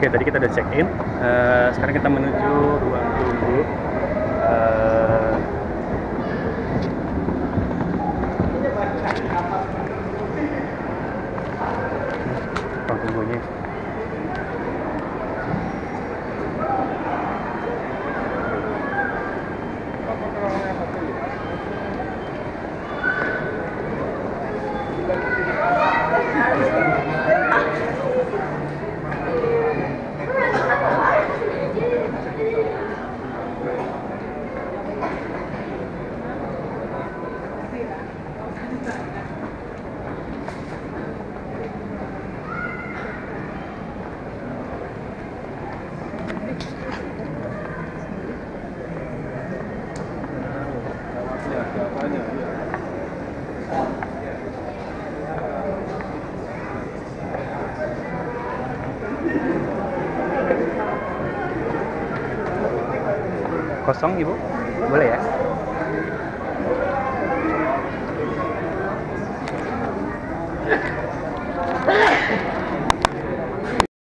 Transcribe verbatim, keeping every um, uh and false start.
Oke, tadi kita udah check in. Uh, sekarang kita menuju ruang tunggu. Uh, ruang tunggunya. Kosong, Ibu? Boleh ya?